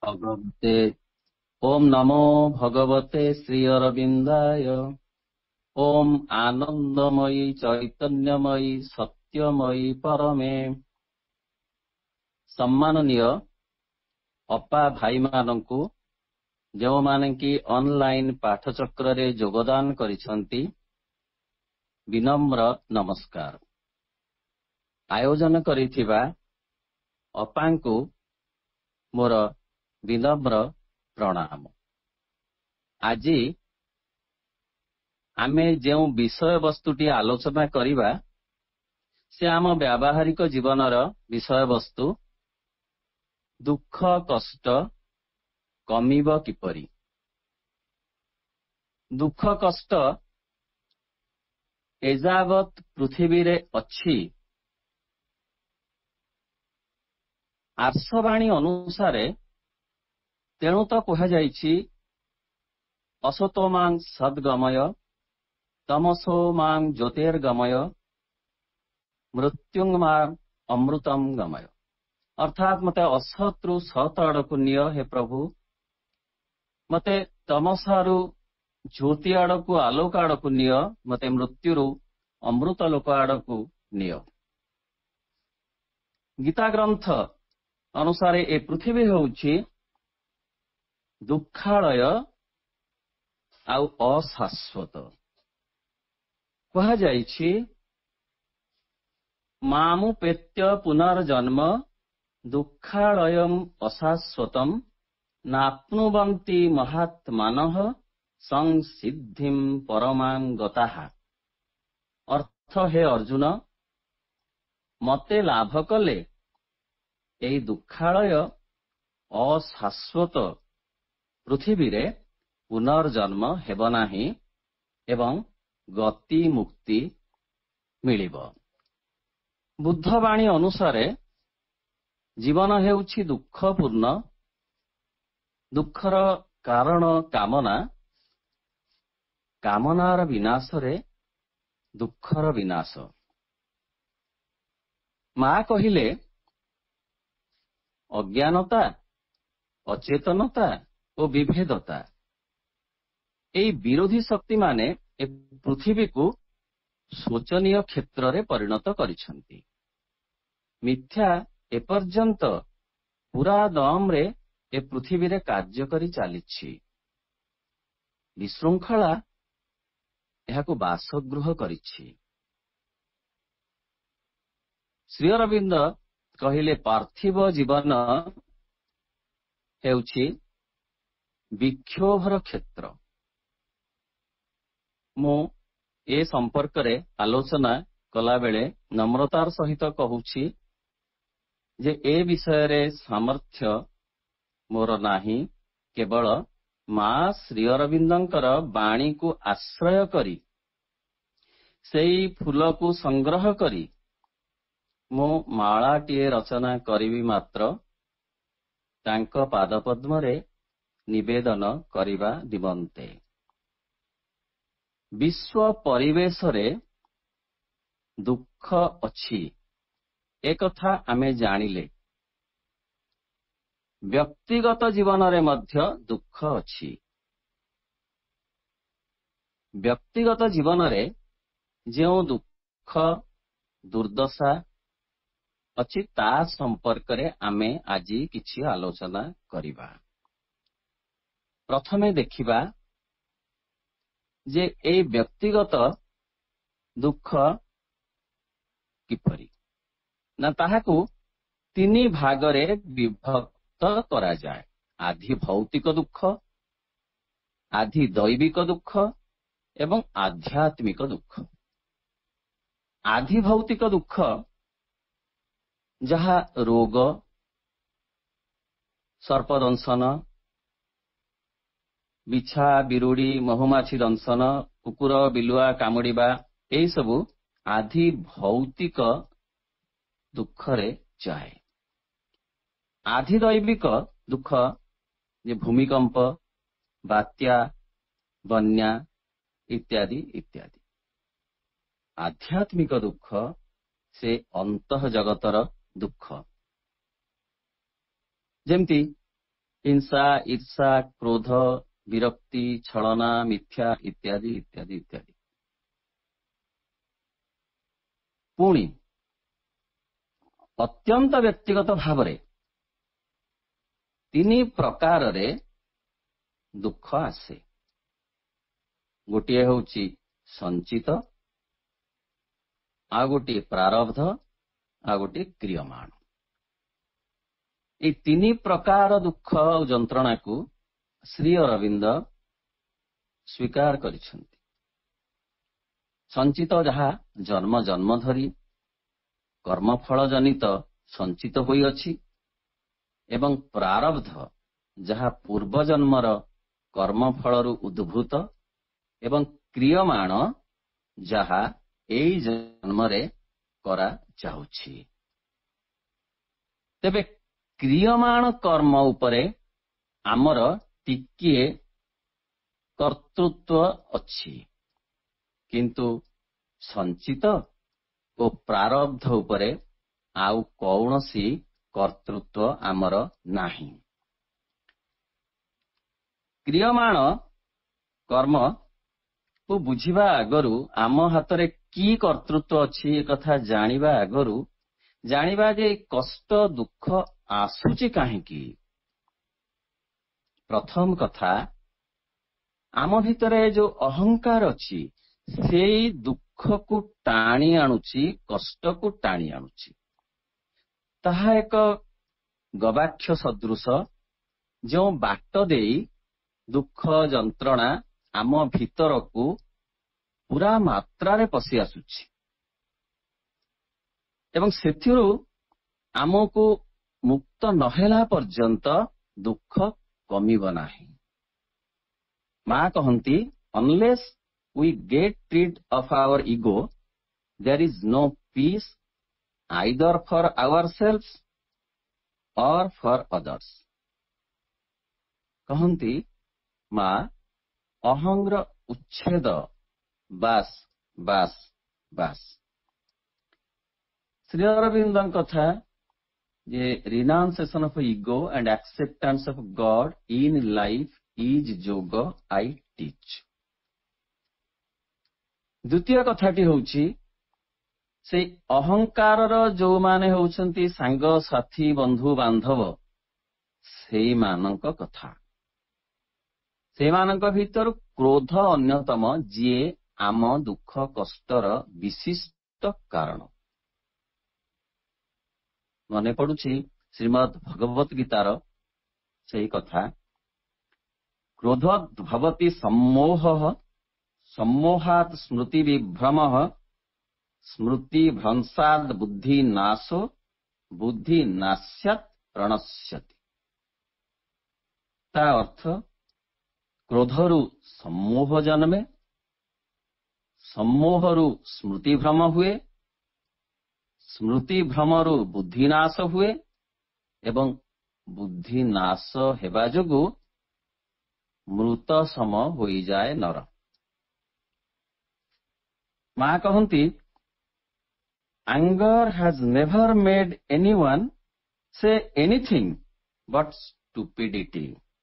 भगवते ओम नमो भगवते श्री अरविंदाय। ओम आनंदमयी चैतन्यमयी सत्यमयी परमे। सम्माननीय अपा भाई मानंकु जो माने कि ऑनलाइन पाठचक्र रे योगदान करिसंती विनम्र नमस्कार। आयोजन करिथिबा अपांकु मोर विनम्र प्रणाम। आज आमे जो विषय वस्तुटी आलोचना करिबा से आम व्यावहारिक जीवनर विषय वस्तु दुख कष्ट कमिब किपरि। दुख कष्ट एजावत पृथ्वी रे अछि आर्षवाणी अनुसारे तेणु तो कह जाइछि असतो मां सद्गमय तमसो मां ज्योतिर्गमय मृत्युं मां अमृतम गमय। अर्थात मते असत्रु सत आड़कु निय हे प्रभु, मते तमसारु ज्योति आड़कु आलोक आड़कु निय, मते मृत्युरु अमृत लोक आड़कु निय। गीता ग्रंथ अनुसारे ए पृथ्वी होउछि दुखालय आउ अशाश्वत। कह जाइछि मामुपेत्य पुनर्जन्म दुखालयम अशाश्वतम नाप्नुवन्ति महात्मानः संसिद्धिं परमां गताः। अर्थ हे अर्जुन, मते लाभ कले एई दुखालय अशाश्वत पृथ्वी रे पुनर्जन्म हेब नाही एवं गति मुक्ति मिलिब। बुद्धवाणी अनुसारे जीवन हेउछि दुखपूर्ण। दुखर कारण कामना, कामनार विनाश रे दुखर विनाश। मां कहिले अज्ञानता अचेतनता और विभेदता एई विरोधी शक्ति माने ए पृथ्वी को शोचनीय क्षेत्र रे परिणत करिसंती। मिथ्या एपर्यंत पूरा दम रे ए पृथ्वी रे कार्य करी चालिछि। विशृंखला एहाकु बासगृह करिछि। श्री अरविंद कहिले पार्थिव जीवन हेउछि विक्षोभर क्षेत्र। मु ए संपर्क रे आलोचना कला बेले नम्रतार सहित कहूछि जे ए विषय रे सामर्थ्य मोर नाही। केवल मां श्री अरविंदंकर बाणी को आश्रय करी सेई फूल को संग्रह करी मो मालाटीए रचना करिवि मात्र तांक पादपद्म रे निवेदन करिबा दिबन्ते। विश्व परिवेश रे दुख अछि एक कथा आमे जानिले। व्यक्तिगत जीवन रे मध्य दुख अछि। व्यक्तिगत जीवन रे जो दुख दुर्दशा अछि ता संपर्क रे आमे आजी किछि आलोचना करिबा। प्रथमे देखिबा जे ए व्यक्तिगत दुख किपरि ना ताहाकु तीनी भागरे विभक्त करा जाए। आधि भौतिक दुख, आधि दैविक दुख एवं आध्यात्मिक दुख। आधि भौतिक दुख जहा रोग, सर्पदंशन, बिछा बिरुड़ी महुमाछी दंशन, कुकुर बिलुआ कामुड़िबा एई सबु आधि भौतिक दुख रे जाए। आधि दैविक दुख जे भूमिकंप, बात्या, बन्या इत्यादि इत्यादि। आध्यात्मिक दुख से अंतः जगतर दुख। जेमती ହିଂସା, ଈର୍ଷା, କ୍ରୋଧ, ବିରକ୍ତି, ଛଳନା, ମିଥ୍ୟା ଇତ୍ୟାଦି ଇତ୍ୟାଦି ଇତ୍ୟାଦି। ପୁଣି ଅତ୍ୟନ୍ତ ବ୍ୟକ୍ତିଗତ ଭାବରେ 3 ପ୍ରକାରରେ ଦୁଃଖ ଆସେ। ଗୋଟିଏ ହେଉଛି ସଞ୍ଚିତ, ଆଉ ଗୋଟିଏ ପ୍ରାରବ୍ଧ, ଆଉ ଗୋଟିଏ କ୍ରିୟମାଣ। এই 3 ପ୍ରକାର ଦୁଃଖ ଆଉ ଯନ୍ତ୍ରଣାକୁ ଶ୍ରୀ ଅରବିନ୍ଦ ସ୍ୱୀକାର କରିଛନ୍ତି। ସଞ୍ଚିତ ଯାହା ଜନ୍ମ ଜନ୍ମ ଧରି କର୍ମଫଳ ଜନିତ ସଞ୍ଚିତ ହୋଇଅଛି, ଏବଂ ପ୍ରାରବ୍ଧ ଯାହା ପୂର୍ବଜନ୍ମର କର୍ମଫଳରୁ ଉଦ୍ଭୂତ, ଏବଂ କ୍ରିୟମାଣ ଯାହା ଏଇ ଜନ୍ମରେ କରାଯାଉଛି। ତେବେ କ୍ରିୟମାଣ କର୍ମ ଉପରେ ଆମର ଟିକିଏ କର୍ତ୍ତୃତ୍ୱ ଅଛି, କିନ୍ତୁ ସଞ୍ଚିତ ଓ ପ୍ରାରବ୍ଧ ଉପରେ ଆଉ କୌଣସି କର୍ତ୍ତୃତ୍ୱ ଆମର ନାହିଁ। କ୍ରିୟମାଣ କର୍ମକୁ ବୁଝିବା ଆଗରୁ ଆମ ହାତରେ କି କର୍ତ୍ତୃତ୍ୱ ଅଛି ଏକଥା ଜାଣିବା ଆଗରୁ ଜାଣିବା ଯେ କଷ୍ଟ ଦୁଃଖ ଆସୁଛି କାହିଁକି। ପ୍ରଥମ କଥା, ଆମ ଭିତରେ ଯୋଉ ଅହଙ୍କାର ଅଛି ସେଇ ଦୁଃଖକୁ ଟାଣି ଆଣୁଛି, କଷ୍ଟକୁ ଟାଣି ଆଣୁଛି। ତାହା ଏକ ଗବାକ୍ଷ ସଦୃଶ, ଯେଉଁ ବାଟ ଦେଇ ଦୁଃଖ ଯନ୍ତ୍ରଣା ଆମ ଭିତରକୁ ପୁରା ମାତ୍ରାରେ ପଶି ଆସୁଛି, ଏବଂ ସେଥିରୁ ଆମକୁ ମୁକ୍ତ ନହେଲା ପର୍ଯ୍ୟନ୍ତ ଦୁଃଖ କମିବ ନାହିଁ। ମା କହନ୍ତି, unless we get rid of our ego, there is no peace either for ourselves or for others। କହନ୍ତି ମା, ଅହଂର ଉଚ୍ଛେଦ ବାସ୍ ବାସ୍ ବାସ୍। ଶ୍ରୀ ଅରବିନ୍ଦଙ୍କ କଥା ଯେ renunciation of ego and acceptance of God in life is yoga I teach. ଦ୍ୱିତୀୟ କଥାଟି ହେଉଛି ସେଇ ଅହଙ୍କାରର ଯୋଉମାନେ ହେଉଛନ୍ତି ସାଙ୍ଗସାଥୀ ବନ୍ଧୁ ବାନ୍ଧବ, ସେଇମାନଙ୍କ କଥା। ସେମାନଙ୍କ ଭିତରୁ କ୍ରୋଧ ଅନ୍ୟତମ, ଯିଏ ଆମ ଦୁଃଖ କଷ୍ଟର ବିଶିଷ୍ଟ କାରଣ। ମନେ ପଡୁଛି ଶ୍ରୀମଦ୍ ଭଗବତ ଗୀତାର ସେହି କଥା, କ୍ରୋଧ ଭବତି ସମ୍ମୋହ, ସମ୍ମୋହାତ୍ ସ୍ମୃତି ବିଭ୍ରମ, ସ୍ମୃତି ଭ୍ରଂଶାଦ୍ ବୁଦ୍ଧି ନାଶୋ, ବୁଦ୍ଧି ନାସ୍ୟାତ୍ ପ୍ରଣଶ୍ୟତି। ତା ଅର୍ଥ, କ୍ରୋଧରୁ ସମ୍ମୋହ ଜନ୍ମେ, ସମ୍ମୋହରୁ ସ୍ମୃତିଭ୍ରମ ହୁଏ, ସ୍ମୃତିଭ୍ରମରୁ ବୁଦ୍ଧିନାଶ ହୁଏ, ଏବଂ ବୁଦ୍ଧିନାଶ ହେବା ଯୋଗୁଁ ମୃତ ସମ ହୋଇଯାଏ ନର। ମା କହନ୍ତି, anger has never made anyone say anything but stupidity।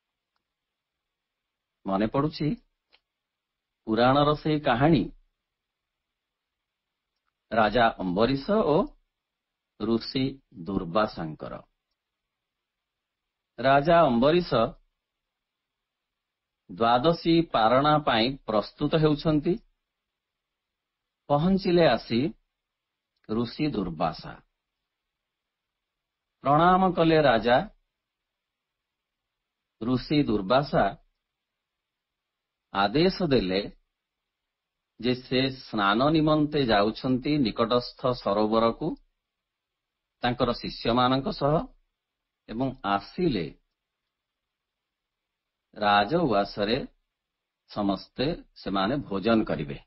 ମନେ ପଡୁଛି ପୁରାଣର ସେହି କାହାଣୀ, ରାଜା ଅମ୍ବରୀଶ ଓ ଋଷି ଦୁର୍ବାସାଙ୍କର। ରାଜା ଅମ୍ବରୀଶ ଦ୍ୱାଦଶୀ ପାରଣା ପାଇଁ ପ୍ରସ୍ତୁତ ହେଉଛନ୍ତି। ପହଞ୍ଚିଲେ ଆସି ଋଷି ଦୁର୍ବାସା। ପ୍ରଣାମ କଲେ ରାଜା। ଋଷି ଦୁର୍ବାସା ଆଦେଶ ଦେଲେ ଯେ ସେ ସ୍ନାନ ନିମନ୍ତେ ଯାଉଛନ୍ତି ନିକଟସ୍ଥ ସରୋବରକୁ ତାଙ୍କର ଶିଷ୍ୟମାନଙ୍କ ସହ, ଏବଂ ଆସିଲେ ରାଜଉଆସରେ ସମସ୍ତେ ସେମାନେ ଭୋଜନ କରିବେ।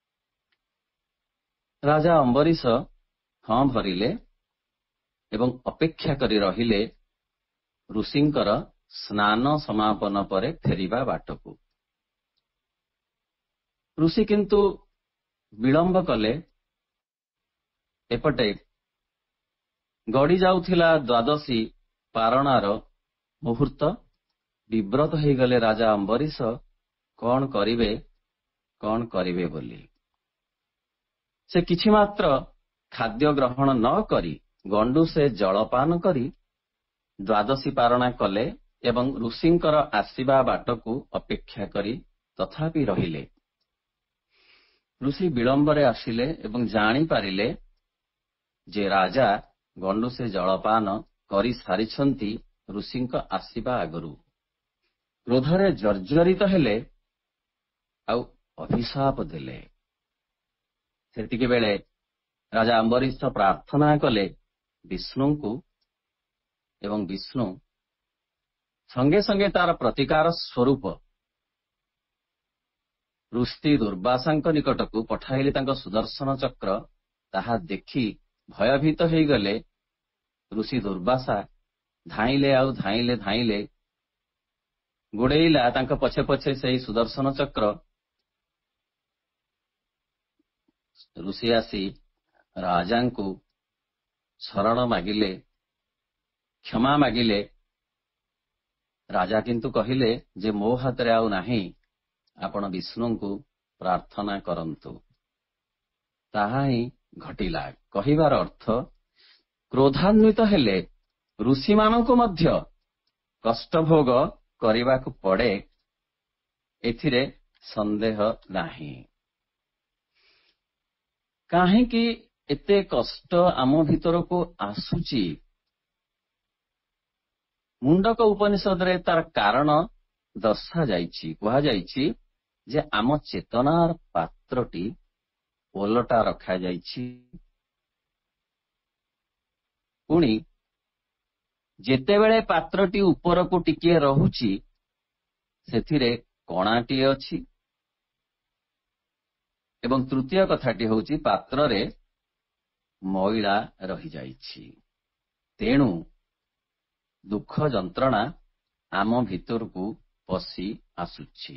ରାଜା ଅମ୍ବରୀଶ ହଁ ଭରିଲେ ଏବଂ ଅପେକ୍ଷା କରି ରହିଲେ ଋଷିଙ୍କର ସ୍ନାନ ସମାପନ ପରେ ଫେରିବା ବାଟକୁ। ଋଷି କିନ୍ତୁ ବିଳମ୍ବ କଲେ। ଏପଟେ ଗଡ଼ି ଯାଉଥିଲା ଦ୍ୱାଦଶୀ ପାରଣାର ମୁହୂର୍ତ୍ତ, ବିବ୍ରତ ହୋଇଗଲେ ରାଜା ଅମ୍ବରୀଶ କଣ କରିବେ ବୋଲି। ସେ କିଛି ମାତ୍ର ଖାଦ୍ୟ ଗ୍ରହଣ ନ କରି ଗଣ୍ଡୁସେ ଜଳପାନ କରି ଦ୍ୱାଦଶୀ ପାରଣା କଲେ ଏବଂ ଋଷିଙ୍କର ଆସିବା ବାଟକୁ ଅପେକ୍ଷା କରି ତଥାପି ରହିଲେ। ଋଷି ବିଳମ୍ବରେ ଆସିଲେ ଏବଂ ଜାଣିପାରିଲେ ଯେ ରାଜା ଗଣ୍ଡୁସେ ଜଳପାନ କରିସାରିଛନ୍ତି ଋଷିଙ୍କ ଆସିବା ଆଗରୁ। କ୍ରୋଧରେ ଜର୍ଜରିତ ହେଲେ ଆଉ ଅଭିଶାପ ଦେଲେ। ସେତିକି ବେଳେ ରାଜା ଅମ୍ବରୀଶ ପ୍ରାର୍ଥନା କଲେ ବିଷ୍ଣୁଙ୍କୁ ଏବଂ ବିଷ୍ଣୁ ସଙ୍ଗେ ସଙ୍ଗେ ତାର ପ୍ରତିକାର ସ୍ୱରୂପ ଋଷି ଦୁର୍ବାସାଙ୍କ ନିକଟକୁ ପଠାଇଲେ ତାଙ୍କ ସୁଦର୍ଶନ ଚକ୍ର। ତାହା ଦେଖି ଭୟଭୀତ ହୋଇଗଲେ। ଋଷି ଦୁର୍ବାସା ଧାଇଁଲେ ଗୋଡେଇଲା ତାଙ୍କ ପଛେ ପଛେ ସେହି ସୁଦର୍ଶନ ଚକ୍ର। ଋଷି ଆସି ରାଜାଙ୍କୁ ଶରଣ ମାଗିଲେ, କ୍ଷମା ମାଗିଲେ। ରାଜା କିନ୍ତୁ କହିଲେ ଯେ ମୋ ହାତରେ ଆଉ ନାହିଁ, ଆପଣ ବିଷ୍ଣୁଙ୍କୁ ପ୍ରାର୍ଥନା କରନ୍ତୁ। ତାହା ହିଁ ଘଟିଲା। କହିବାର ଅର୍ଥ, କ୍ରୋଧାନ୍ୱିତ ହେଲେ ଋଷିମାନଙ୍କୁ ମଧ୍ୟ କଷ୍ଟ ଭୋଗ କରିବାକୁ ପଡେ, ଏଥିରେ ସନ୍ଦେହ ନାହିଁ। କାହିଁକି ଏତେ କଷ୍ଟ ଆମ ଭିତରକୁ ଆସୁଛି? ମୁଣ୍ଡକ ଉପନିଷଦରେ ତାର କାରଣ ଦର୍ଶାଯାଇଛି। କୁହାଯାଇଛି ଯେ ଆମ ଚେତନାର ପାତ୍ରଟି ଓଲଟା ରଖାଯାଇଛି। ପୁଣି ଯେତେବେଳେ ପାତ୍ରଟି ଉପରକୁ ଟିକିଏ ରହୁଛି, ସେଥିରେ କଣାଟିଏ ଅଛି। ଏବଂ ତୃତୀୟ କଥାଟି ହେଉଛି ପାତ୍ରରେ ମଇଳା ରହିଯାଇଛି। ତେଣୁ ଦୁଃଖ ଯନ୍ତ୍ରଣା ଆମ ଭିତରକୁ ପଶି ଆସୁଛି।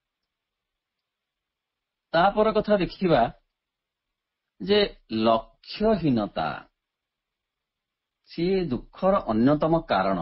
ତାପର କଥା ଦେଖିବା ଯେ ଲକ୍ଷ୍ୟହୀନତା ସିଏ ଦୁଃଖର ଅନ୍ୟତମ କାରଣ।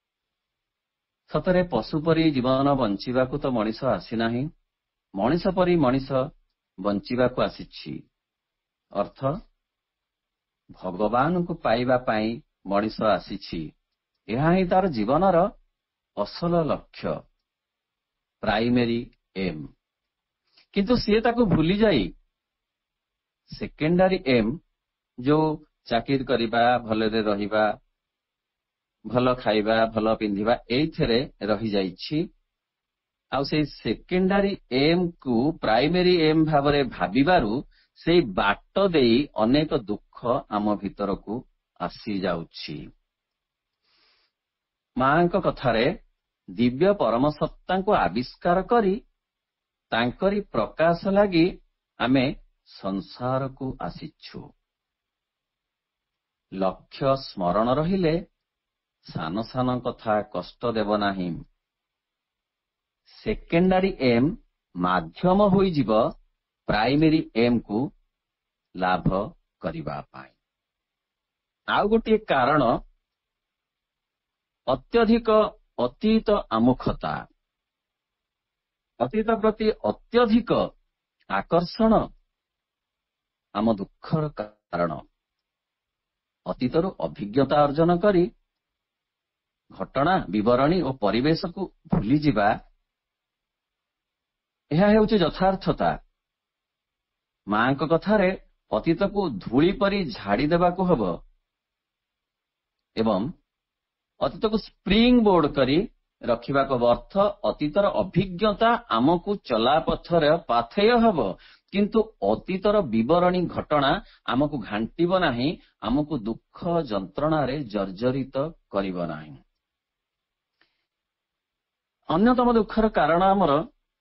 ସତରେ ପଶୁ ପରି ଜୀବନ ବଞ୍ଚିବାକୁ ତ ମଣିଷ ଆସିନାହିଁ, ମଣିଷ ପରି ମଣିଷ ବଞ୍ଚିବାକୁ ଆସିଛି। ଅର୍ଥ, ଭଗବାନଙ୍କୁ ପାଇବା ପାଇଁ ମଣିଷ ଆସିଛି। ଏହା ହିଁ ତାର ଜୀବନର ଅସଲ ଲକ୍ଷ୍ୟ, ପ୍ରାଇମେରୀ ଏମ୍। କିନ୍ତୁ ସିଏ ତାକୁ ଭୁଲିଯାଇ ସେକେଣ୍ଡାରୀ ଏମ୍, ଯୋଉ ଚାକିରି କରିବା, ଭଲରେ ରହିବା, ଭଲ ଖାଇବା, ଭଲ ପିନ୍ଧିବା, ଏଇଥିରେ ରହିଯାଇଛି। ଆଉ ସେଇ ସେକେଣ୍ଡାରୀ ଏମ୍ କୁ ପ୍ରାଇମେରୀ ଏମ୍ ଭାବରେ ଭାବିବାରୁ ସେଇ ବାଟ ଦେଇ ଅନେକ ଦୁଃଖ ଆମ ଭିତରକୁ ଆସିଯାଉଛି। ମାଙ୍କ କଥାରେ ଦିବ୍ୟ ପରମ ସତ୍ତାଙ୍କୁ ଆବିଷ୍କାର କରି ତାଙ୍କରି ପ୍ରକାଶ ଲାଗି ଆମେ ସଂସାରକୁ ଆସିଛୁ। ଲକ୍ଷ୍ୟ ସ୍ମରଣ ରହିଲେ ସାନ ସାନ କଥା କଷ୍ଟ ଦେବ ନାହିଁ। ସେକେଣ୍ଡାରୀ ଏମ୍ ମାଧ୍ୟମ ହୋଇଯିବ ପ୍ରାଇମେରୀ ଏମ୍ କୁ ଲାଭ କରିବା ପାଇଁ। ଆଉ ଗୋଟିଏ କାରଣ, ଅତ୍ୟଧିକ ଅତୀତ ଆମୁଖତା। ଅତୀତ ପ୍ରତି ଅତ୍ୟଧିକ ଆକର୍ଷଣ ଆମ ଦୁଃଖର କାରଣ। ଅତୀତରୁ ଅଭିଜ୍ଞତା ଅର୍ଜନ କରି ଘଟଣା, ବିବରଣୀ ଓ ପରିବେଶକୁ ଭୁଲିଯିବା, ଏହା ହେଉଛି ଯଥାର୍ଥତା। ମାଙ୍କ କଥାରେ ଅତୀତକୁ ଧୂଳି ପରି ଝାଡ଼ି ଦେବାକୁ ହେବ ଏବଂ ଅତୀତକୁ ସ୍ପ୍ରିଙ୍ଗ ବୋର୍ଡ କରି ରଖିବାକୁ ହେବ। ଅର୍ଥ, ଅତୀତର ଅଭିଜ୍ଞତା ଆମକୁ ଚଲାପଥରେ ପାଥେୟ ହେବ, କିନ୍ତୁ ଅତୀତର ବିବରଣୀ ଘଟଣା ଆମକୁ ଘାଣ୍ଟିବ ନାହିଁ, ଆମକୁ ଦୁଃଖ ଯନ୍ତ୍ରଣାରେ ଜର୍ଜରିତ କରିବ ନାହିଁ। ଅନ୍ୟତମ ଦୁଃଖର କାରଣ ଆମର,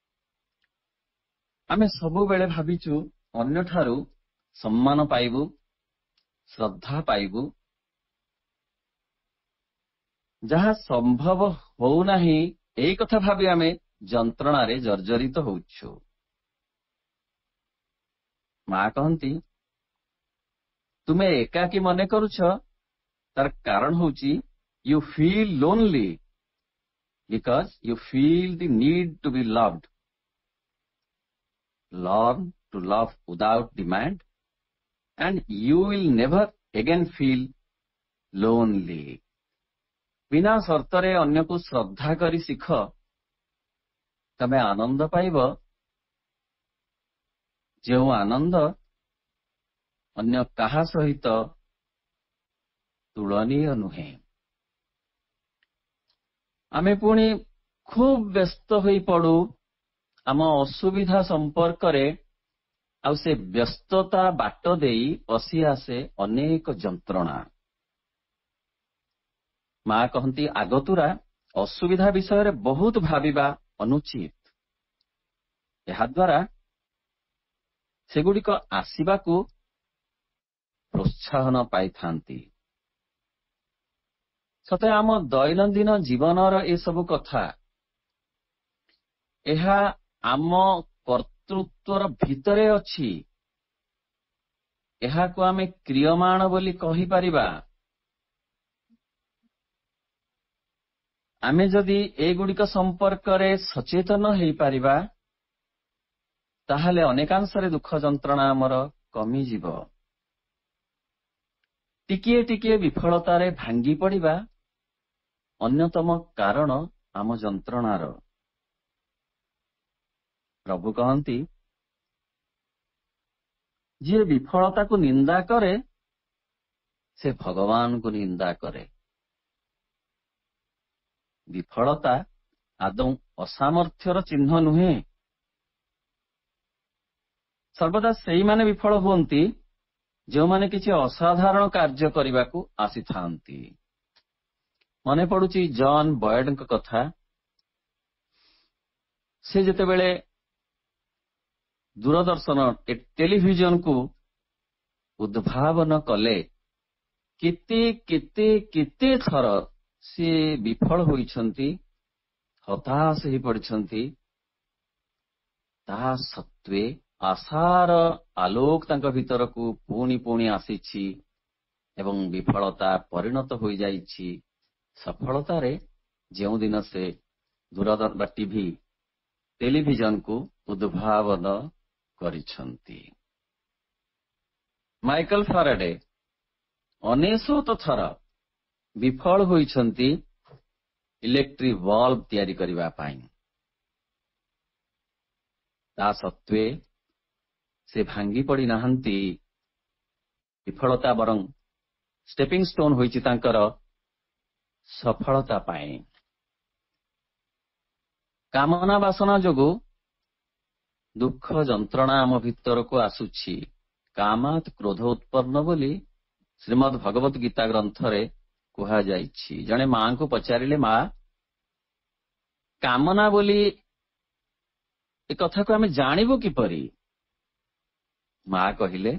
ଆମେ ସବୁବେଳେ ଭାବିଛୁ ଅନ୍ୟଠାରୁ ସମ୍ମାନ ପାଇବୁ, ଶ୍ରଦ୍ଧା ପାଇବୁ। ଯାହା ସମ୍ଭବ ହେଉନାହିଁ, ଏଇ କଥା ଭାବି ଆମେ ଯନ୍ତ୍ରଣାରେ ଜର୍ଜରିତ ହେଉଛୁ। ମା କହନ୍ତି, ତୁମେ ଏକାକୀ ମନେ କରୁଛ, ତାର କାରଣ ହେଉଛି you feel lonely. because you feel the need to be loved. Learn to love without demand, and you will never again feel lonely. बिना सर्तरे अन्य को श्रद्धा करी शिख, तमे आनंद पाइब, जो आनंद अन्य काहा सहित तुलनीय नुहे. आमे पुणी खूब व्यस्त होई पड़ू आम असुविधा संपर्क रे, आउ से व्यस्तता बाट देई पसी आसे अनेक जंत्रणा. मां कहती आगतुरा असुविधा विषय रे बहुत भाविबा अनुचित. एहा द्वारा सेगुड़िक आसीबाकू प्रोत्साहन पाई थांती. सते आम दैनंदिन जीवनर ए सबु कथा एहा आम कर्तृत्वर भितरे अछि. एहाकू आमे क्रियमाण बोली कहि परिबा. आमे जदि एगुड़िक संपर्क रे सचेतन हेई परिबा, ताहले अनेकांशरे दुख जंत्रणा आमर कमी जीव. टिकिए टिकिए विफलतारे भांगी पड़िबा अन्यतम कारण आम जंत्रणार. प्रभु कहती जे विफलता को निंदा करे से भगवान को निंदा करे. विफलता आदौ असामर्थ्यर चिन्ह नुहे. सर्वदा सेई माने विफल हुअंती जो माने किछि असाधारण कार्य करने को आसी थांती. मने पड़ुची जॉन बॉयड कथा. से जेतेबेले दूरदर्शन टेलीविजन को उद्भावन कले, केते केते केते थर से विफल होइछंती, हताश ही पड़िछंती. ता सत्वे आशार आलोक तांक भीतर को पुणी पुणी आसीछि एवं विफलता परिणत हो जाइछि सफलता रे. जेउ दिन से दूरदर्शन टीवी टेलीविजन को उद्भावन करिछंती. माइकल फाराडे 19 थर विफल होइछंती इलेक्ट्रिक बल्ब तैयारी करिबा पाई. ता सत्वे से भांगी पड़ी नाहंती. विफलता बरं स्टेपिंग स्टोन होइछि तांकर सफलता पाए. कामना वासना जोगु दुख जंत्रणा आम भीतर को आसुछि. कामात क्रोध उत्पन्न बोली श्रीमद् भगवत गीता ग्रंथ रे कुहा जाइछि. जने मां को पचारिले, मां कामना बोली ए कथा को आमे जानिबो किपरि? मां कहिले,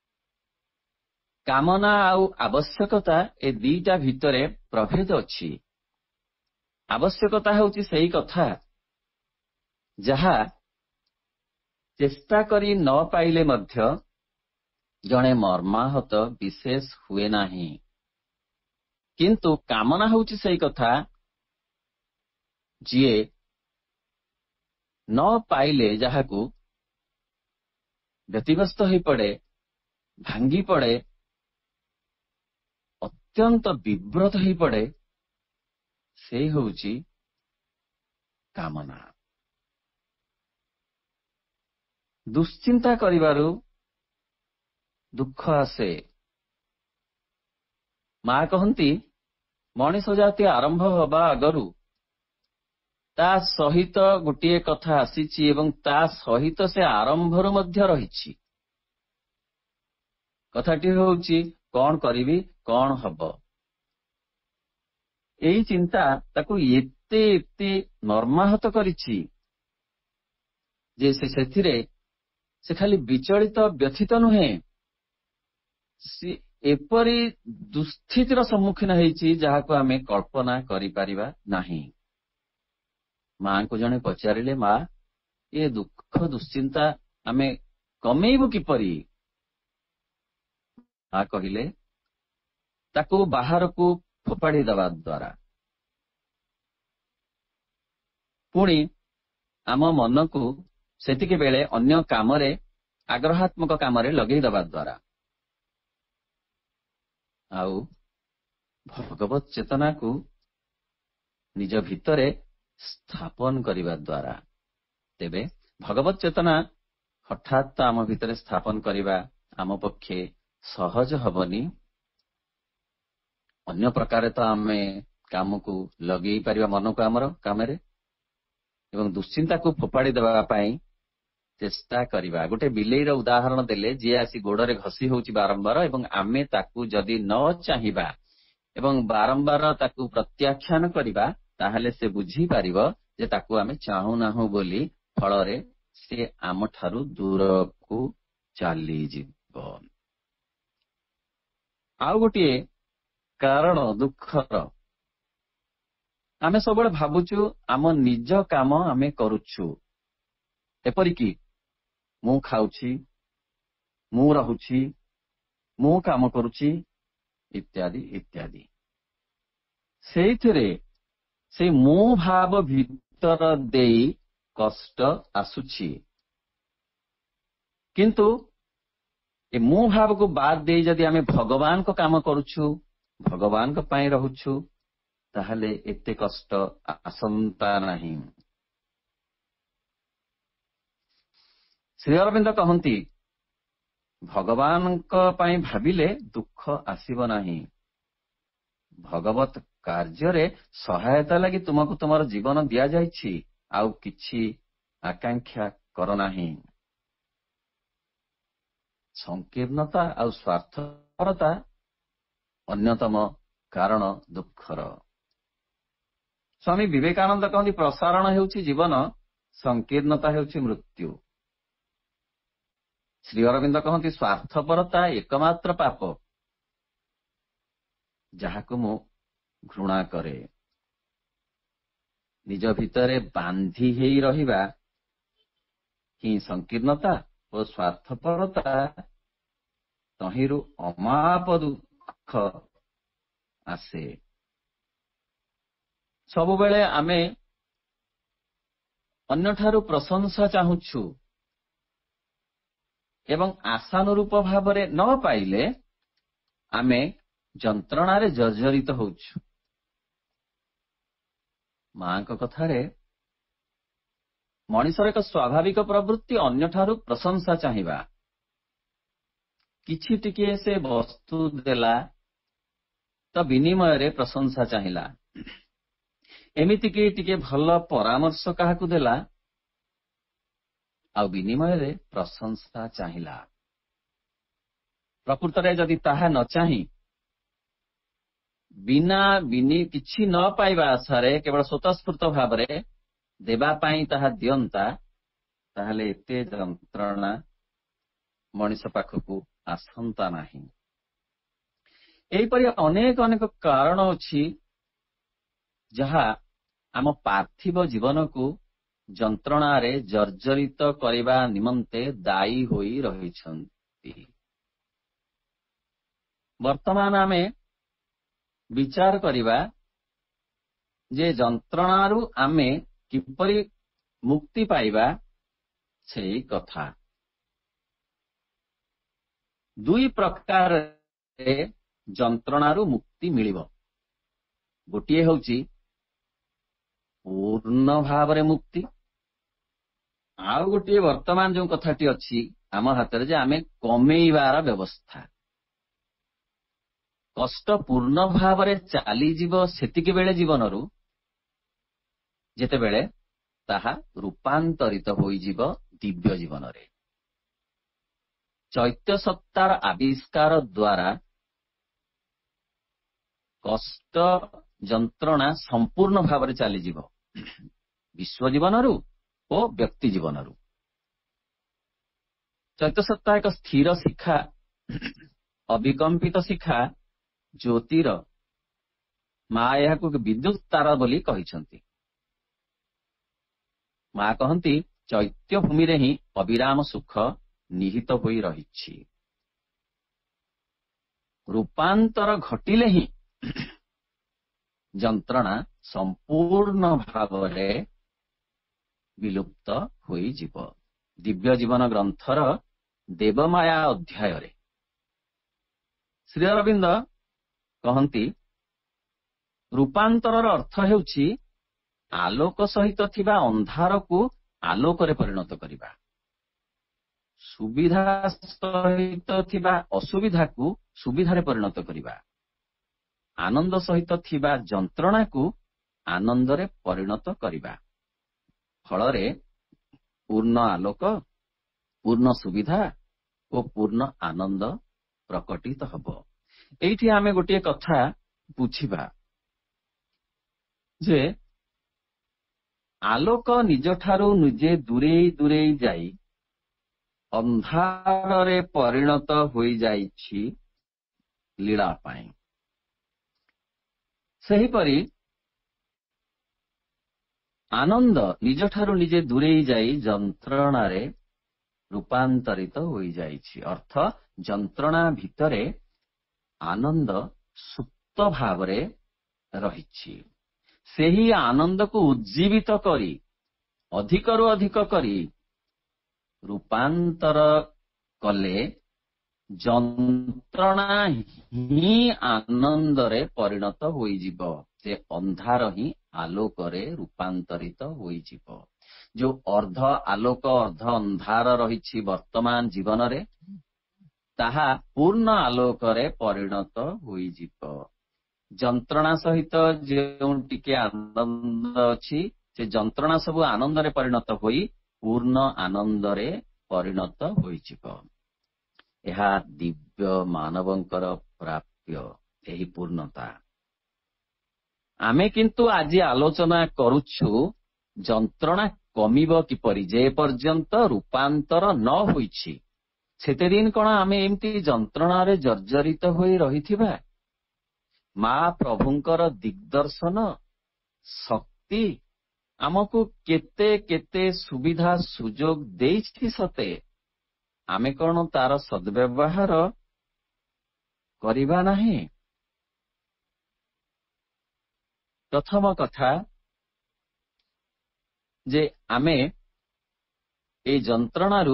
कामना आउ आवश्यकता ए दीटा भितरे प्रभेद अछि. आवश्यकता होउछि सेही कथा जहा चेष्टा करी न पाइले मध्य जणे मर्माहत विशेष हुए नाही. किंतु कामना होउछि सेही कथा जिए न पाइले जहाकू व्यतिव्यस्त हो पड़े, भांगी पड़े, अत्यंत विव्रत हो पड़े, से होउछि कामना. दुश्चिंता करिबारु दुख आसे. मां कहती मनीष जाति आरंभ हवा आगरु ता सहित गोटे कथा आसीछि एवं ता सहित से आरंभरु मध्य रहिछि. कथाटी होउछि कौन करिवि कौन हब. एही चिंता ताकू एते एते मर्माहत करिछि जे सेथिरे से खाली विचलित व्यथित नुहे, से एपरी दुस्थितिर सम्मुखीन होइछि जहाको आमे कल्पना करि परिबा नाही. मां को जने पचारिले, मां ए दुख दुश्चिंता आमे कमेइबु किपरि? मां कहिले, ताकू बाहर को फोपाड़ी दबा द्वारा. पुणी आम मन को सेतिके बेले अन्य कामरे आग्रहात्मक कामरे लगेई दबा द्वारा आउ भगवत चेतना को निज भितरे स्थापन करिबा द्वारा तेबे भगवत चेतना हठात आम भितरे स्थापन करिबा आम पक्षे सहज हबनी। अन्य प्रकार तो आमे काम को लगेई परिबा मन को आमर कामरे एवं दुश्चिंता को फोपाड़ी देबा पाई चेष्टा करिबा। गोटे बिलेईर उदाहरण देले जे आसी गोड़रे घसी होउची बारंबार एवं आमे ताकू जदि न चाहिबा एवं बारंबार ताकू प्रत्याख्यान करिबा ताहले से बुझी पारिबो जे ताकू आमे चाहू नाहू बोली फलरे से आम ठारू दूर को चली जीवो। आउ गोटे कारण दुखर आमे सबले भाबुचु आम निज काम आमे करूछु एपरिकी मु खाउछि मु रहुछि मु काम करूछि इत्यादि इत्यादि सेइथिरे से मु भाव भीतर देई कष्ट आसुछि। किंतु ए मु भाव को बाद देई जदि आमे भगवान को काम करूछु भगवान को पाई रहुछु ताहले एते कष्ट आसंता नहीं। श्री अरविंद कहती भगवान को पाई भाविले दुख आसीब नहीं। भगवत कार्य रे सहायता लगी तुमको तुमर जीवन दिया जाइछि आउ किछि आकांक्षा कर नहीं। संकीर्णता आउ स्वार्थपरता अन्यतम कारण दुखर। स्वामी विवेकानंद कहती प्रसारण हेउछि जीवन संकीर्णता हेउछि मृत्यु। श्री अरविंद कहती स्वार्थपरता एकमात्र पाप जहाको मु घृणा करे। निज भितरे बांधी हेई रहिबा ही संकीर्णता और स्वार्थपरता तहिरु अमाप दुख आसे। सब बेले आमे अन्य ठारू प्रशंसा चाहुछु एवं आशानुरूप भावरे न पाइले आमे जंत्रणारे जर्जरित होउछु। मां को कथारे मनिषर एक स्वाभाविक प्रवृत्ति अन्य ठारू प्रशंसा चाहिबा। किछि टिके से वस्तु देला तो विनिमय रे प्रशंसा चाहिला। एमिति कि टिके भल परामर्श काहाकू देला आ विनिमय रे प्रशंसा चाहिला। प्रकृत रे जदि ताहा न चाहि बिना किछि न पाइबा आशारे केवल स्वतःस्फूर्त भावरे देबा पाई ताहा दियंता ताहले एते जंत्रणा मनिष पाखकू आसंता नाही। एहिपरि अनेक अनेक कारण अछि जहा आम पार्थिव जीवन को जंत्रणा रे जर्जरित करिबा निमंते दायी होई रहिछन्ति। वर्तमान आमे विचार करिबा जे जंत्रणारु आमे किपरि मुक्ति पाइबा सेई कथा। दुई प्रकार रे जंत्रणारु मुक्ति मिलिबो। गोटिए होउची पूर्ण भावरे मुक्ति आउ गोटे वर्तमान जो कथाटी अच्छी आम हाथ जे आमे कमेइबार व्यवस्था। कष्ट पूर्ण भावरे चली जीव सेतिके बेले जीवनरु जेते बेले ताहा रूपांतरित होई जीव दिव्य जीवन रे। चैत्य सत्तार आविष्कार द्वारा कष्ट जंत्रणा संपूर्ण भावरे चली जीव विश्व जीवनरु ओ व्यक्ति जीवनरु। चैत्य सत्ता एक स्थिर शिखा अविकंपित शिखा ज्योतिर माँ यह विद्युत तारा बोली कहिछंती। माँ कहती चैत्य भूमि रे ही अविराम सुख निहित होई रहिछि। रूपांतर घटिले ही जंत्रणा संपूर्ण भावरे ବିଲୁପ୍ତ ହୋଇଯିବ। ଦିବ୍ୟ ଜୀବନ ଗ୍ରନ୍ଥର ଦେବମାୟା ଅଧ୍ୟାୟରେ ଶ୍ରୀ ଅରବିନ୍ଦ କହନ୍ତି, ରୂପାନ୍ତରର ଅର୍ଥ ହେଉଛି ଆଲୋକ ସହିତ ଥିବା ଅନ୍ଧାରକୁ ଆଲୋକରେ ପରିଣତ କରିବା, ସୁବିଧା ସହିତ ଥିବା ଅସୁବିଧାକୁ ସୁବିଧାରେ ପରିଣତ କରିବା, ଆନନ୍ଦ ସହିତ ଥିବା ଯନ୍ତ୍ରଣାକୁ ଆନନ୍ଦରେ ପରିଣତ କରିବା। ଫଳରେ ପୂର୍ଣ୍ଣ ଆଲୋକ, ପୂର୍ଣ୍ଣ ସୁବିଧା ଓ ପୂର୍ଣ୍ଣ ଆନନ୍ଦ ପ୍ରକଟିତ ହେବ। ଏଇଠି ଆମେ ଗୋଟିଏ କଥା ବୁଝିବା ଯେ ଆଲୋକ ନିଜଠାରୁ ନିଜେ ଦୂରେଇ ଦୂରେଇ ଯାଇ ଅନ୍ଧାରରେ ପରିଣତ ହୋଇଯାଇଛି ଲୀଳା ପାଇଁ। ସେହିପରି ଆନନ୍ଦ ନିଜଠାରୁ ନିଜେ ଦୂରେଇ ଯାଇ ଯନ୍ତ୍ରଣାରେ ରୂପାନ୍ତରିତ ହୋଇଯାଇଛି। ଅର୍ଥ, ଯନ୍ତ୍ରଣା ଭିତରେ ଆନନ୍ଦ ସୁପ୍ତ ଭାବରେ ରହିଛି। ସେହି ଆନନ୍ଦକୁ ଉଜ୍ଜୀବିତ କରି ଅଧିକରୁ ଅଧିକ କରି ରୂପାନ୍ତର କଲେ ଯନ୍ତ୍ରଣା ହିଁ ଆନନ୍ଦରେ ପରିଣତ ହୋଇଯିବ। ସେ ଅନ୍ଧାର ହିଁ ଆଲୋକରେ ରୂପାନ୍ତରିତ ହୋଇଯିବ। ଯୋଉ ଅର୍ଦ୍ଧ ଆଲୋକ ଅର୍ଦ୍ଧ ଅନ୍ଧାର ରହିଛି ବର୍ତ୍ତମାନ ଜୀବନରେ, ତାହା ପୂର୍ଣ୍ଣ ଆଲୋକରେ ପରିଣତ ହୋଇଯିବ। ଯନ୍ତ୍ରଣା ସହିତ ଯେଉଁ ଟିକେ ଆନନ୍ଦ ଅଛି, ସେ ଯନ୍ତ୍ରଣା ସବୁ ଆନନ୍ଦରେ ପରିଣତ ହୋଇ ପୂର୍ଣ୍ଣ ଆନନ୍ଦରେ ପରିଣତ ହୋଇଯିବ। ଏହା ଦିବ୍ୟ ମାନବଙ୍କର ପ୍ରାପ୍ୟ, ଏହି ପୂର୍ଣ୍ଣତା। ଆମେ କିନ୍ତୁ ଆଜି ଆଲୋଚନା କରୁଛୁ ଯନ୍ତ୍ରଣା କମିବ କିପରି। ଯେ ପର୍ଯ୍ୟନ୍ତ ରୂପାନ୍ତର ନ ହୋଇଛି, ସେତେଦିନ କଣ ଆମେ ଏମିତି ଯନ୍ତ୍ରଣାରେ ଜର୍ଜରିତ ହୋଇ ରହିଥିବା? ମା ପ୍ରଭୁଙ୍କର ଦିଗ୍ଦର୍ଶନ ଶକ୍ତି ଆମକୁ କେତେ କେତେ ସୁବିଧା ସୁଯୋଗ ଦେଇଛି ସତେ, ଆମେ କଣ ତାର ସଦ୍ବ୍ୟବହାର କରିବା ନାହିଁ? ପ୍ରଥମ କଥା ଯେ ଆମେ এই ଯନ୍ତ୍ରଣାରୁ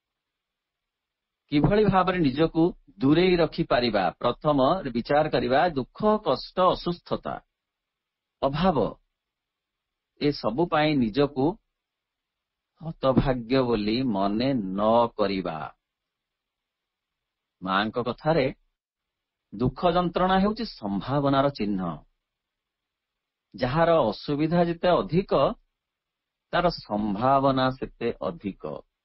କିଭଳି ଭାବରେ ନିଜକୁ ଦୂରେଇ ରଖିପାରିବା। ପ୍ରଥମ ବିଚାର କରିବା ଦୁଃଖ, କଷ୍ଟ, ଅସୁସ୍ଥତା, ଅଭାବ ଏସବୁ ପାଇଁ ନିଜକୁ ହତଭାଗ୍ୟ ବୋଲି ମନେ ନ କରିବା। ମାଙ୍କ କଥାରେ ଦୁଃଖ ଯନ୍ତ୍ରଣା ହେଉଛି ସମ୍ଭାବନାର ଚିହ୍ନ। ଯାହାର ଅସୁବିଧା ଯେତେ ଅଧିକ, ତାର ସମ୍ଭାବନା ସେତେ ଅଧିକ।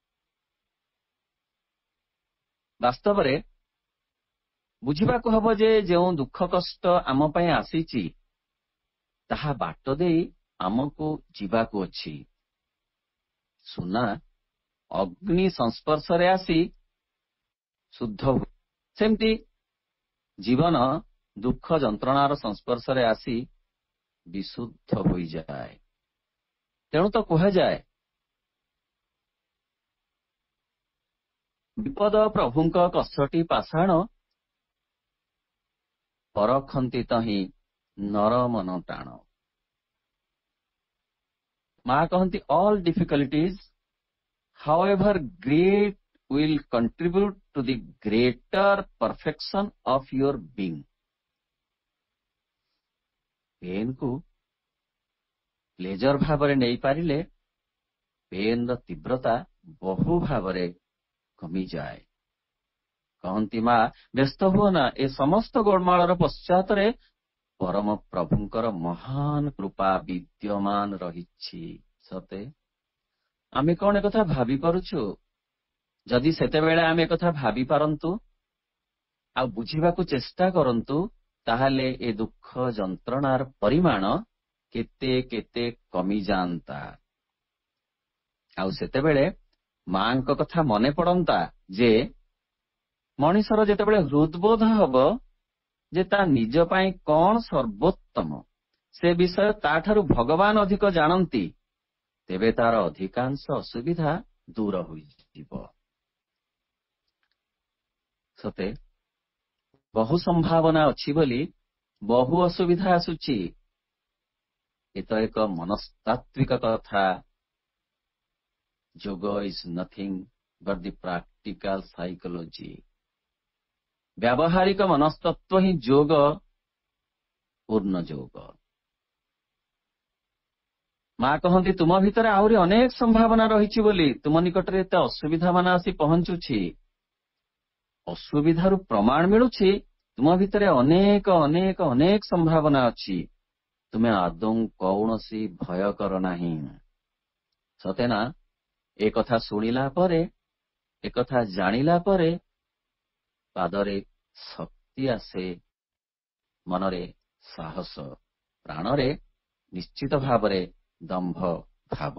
ବାସ୍ତବରେ ବୁଝିବାକୁ ହେବ ଯେ ଯେଉଁ ଦୁଃଖ କଷ୍ଟ ଆମ ପାଇଁ ଆସିଛି, ତାହା ବାଟ ଦେଇ ଆମକୁ ଯିବାକୁ ଅଛି। ସୁନା ଅଗ୍ନି ସଂସ୍ପର୍ଶରେ ଆସି ଶୁଦ୍ଧ ହୁଏ, ସେମିତି ଜୀବନ ଦୁଃଖ ଯନ୍ତ୍ରଣାର ସଂସ୍ପର୍ଶରେ ଆସି ବିଶୁଦ୍ଧ ହୋଇଯାଏ। ତେଣୁ ତ କୁହାଯାଏ, ବିପଦ ପ୍ରଭୁଙ୍କ କଷଟି ପାଷାଣ, ପରଖନ୍ତି ତହିଁ ନର ମନ ଟାଣ। ମା କହନ୍ତି, all difficulties, however great, will contribute to the greater perfection of your being. Pain କୁ ପ୍ଲେଜର ଭାବରେ ନେଇପାରିଲେ ପେନ୍ ର ତୀବ୍ରତା ବହୁ ଭାବରେ କମିଯାଏ। କହନ୍ତି ମା, ବ୍ୟସ୍ତ ହୁଅ ନା, ଏ ସମସ୍ତ ଗୋଳମାଳର ପଶ୍ଚାତରେ ପରମ ପ୍ରଭୁଙ୍କର ମହାନ କୃପା ବିଦ୍ୟମାନ ରହିଛି। ସତେ ଆମେ କଣ ଏକଥା ଭାବି ପାରୁଛୁ? ଯଦି ସେତେବେଳେ ଆମେ ଏକଥା ଭାବି ପାରନ୍ତୁ ଆଉ ବୁଝିବାକୁ ଚେଷ୍ଟା କରନ୍ତୁ, ତାହେଲେ ଏ ଦୁଃଖ ଯନ୍ତ୍ରଣାର ପରିମାଣ କେତେ କେତେ କମିଯାଆନ୍ତା। ଆଉ ସେତେବେଳେ ମାଙ୍କ କଥା ମନେ ପଡନ୍ତା ଯେ ମଣିଷର ଯେତେବେଳେ ହୃଦବୋଧ ହେବ ଯେ ତା ନିଜ ପାଇଁ କଣ ସର୍ବୋତ୍ତମ, ସେ ବିଷୟ ତାଠାରୁ ଭଗବାନ ଅଧିକ ଜାଣନ୍ତି, ତେବେ ତାର ଅଧିକାଂଶ ଅସୁବିଧା ଦୂର ହୋଇଯିବ। ସତେ ବହୁ ସମ୍ଭାବନା ଅଛି ବୋଲି ବହୁ ଅସୁବିଧା ଆସୁଛି। ଏ ତ ଏକ ମନସ୍ତାତ୍ତ୍ୱିକ କଥା, yoga is nothing but the practical psychology. व्यावहारिक मनस्तत्व ही जोग पूर्ण जोग। माँ कहती तुम भितर आहरी अनेक संभावना रही बोली तुम निकटरे एते असुविधा मान आसी पहुंचुछि। असुविधारू प्रमाण मिलुछि तुम भितर अनेक अनेक अनेक संभावना अछि। तुम्हें आदौ कौनसी भय कर नाही। सतेना एक कथा सुनिला परे एक कथा जानिला परे पादरे शक्ति आसे, मनरे साहस, प्राणरे निश्चित भावरे दंभ भाव।